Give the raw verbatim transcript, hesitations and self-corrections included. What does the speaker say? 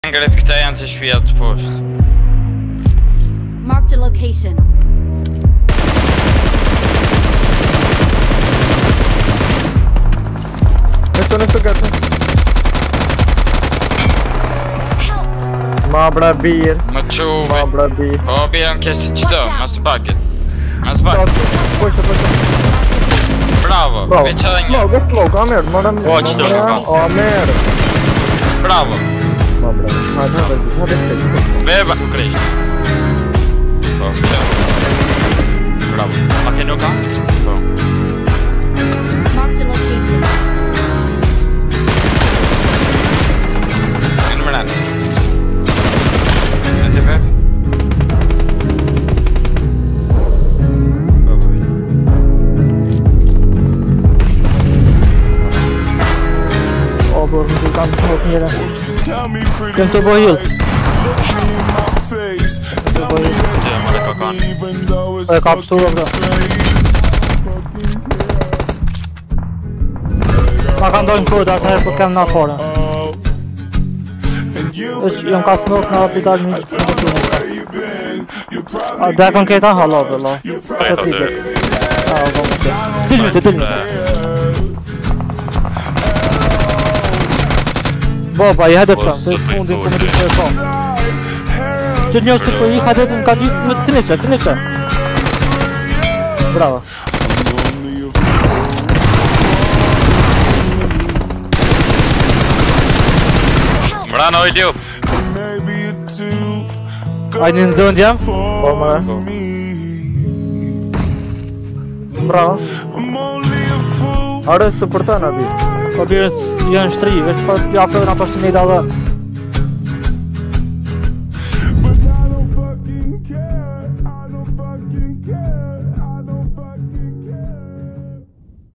Angret këta janë të shpijat të poshtë. Marked a location. Esto no estoy gato. Ma bra bir. Më quve. Ma bra bir. Po bjerën kesi qëto, mas bakit. Mas bakit. Poshtë, poshtë. Bravo, veç edhe një. Slog, slog, a merë, më rëmë. Po, qëto në kam. A merë. Bravo. Ma bra, hajde, hajde, hajde, hajde. Beba, ku krejsh. Po, qëto. Bravo. A ke nuk ka? Po. Marked a location. Në më rënë. Në të beb? Po, po, O, bërë, më të kam të smok njëre. Kem të bëj hill. Të bëj hill. Të më dhe kokan. E ka pëstur, bërë. Ma ka ndojnë kod, atë herë për kem në afore. Jom ka smok në hospital një që të të të. A dhe kon këta hala, bërë. Për e të dërë. A, o, bërë. Dilmi të, dilmi të. Boba, i hadë të se fundin të më ditë e kom. Që njështë të për i hadë të më ka gjithë të nisë, të nisë. Bravo. Mrano i tjup. Ajni në zënd jam? Po, më. Bravo. Are së përta në bi. Po birës janë shtri, veç pa japë në pashtë një da dhe.